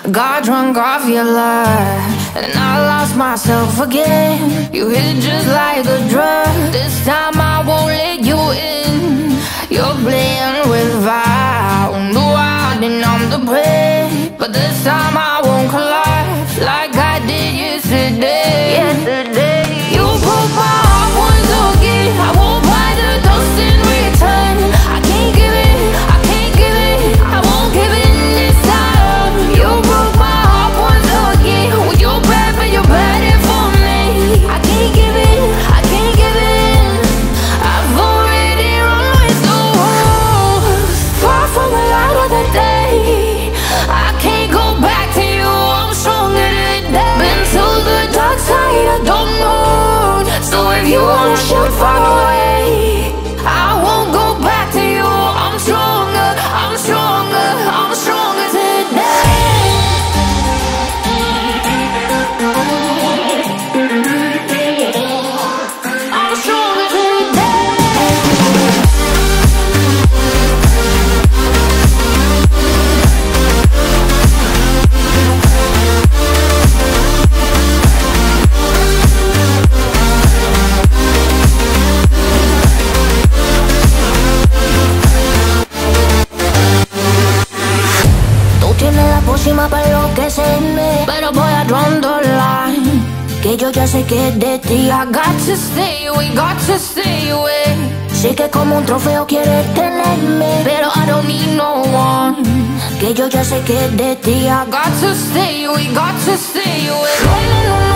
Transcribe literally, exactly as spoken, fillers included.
Got drunk off your love, and I lost myself again. You hit just like a drug. This time I won't let you in. You're playing with fire. No, I didn't, I'm the prey. But this time I won't collapse like I did yesterday. Yesterday, you broke my heart once again. I won't buy the dust in return. I can't give it, I can't give it, I won't give it this time. You broke my heart once again. Well, you're bad, but you're bad it for me. I can't give it, I can't give it. I've already run with the wolves. Far from the light of the day, I can't go back to you. I'm stronger today. Been to the dark side, I don't know. So if you wanna shoot far away, I won't go back to you. I'm stronger, I'm stronger, I'm stronger today. I'm stronger today. Para enloquecerme, pero voy a draw the line, que yo ya sé que es de ti. I got to stay away, got to stay away. Sé que como un trofeo quieres tenerme, pero I don't need no one, que yo ya sé que es de ti. I got to stay away, got to stay away. No, no, no, no.